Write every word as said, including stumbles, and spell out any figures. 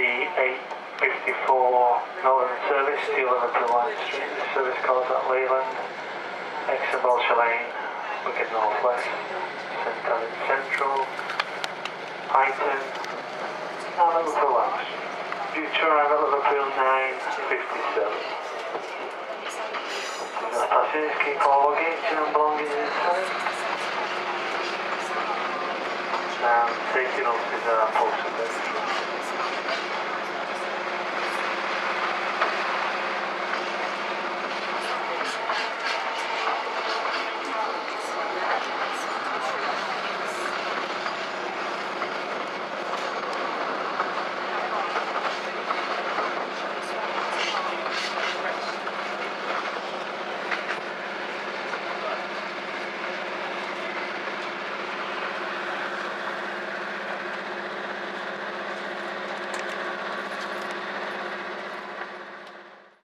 eight fifty-four Northern Service, Steel Liverpool Line Street, service calls at Leyland, exit Bolsha Lane, Wigan North West, Saint Helens Central, Python, and Liverpool Lounge. Due to arrive at Liverpool nine fifty-seven. The passengers keep all luggage and belongings inside. Now, safety notices are posted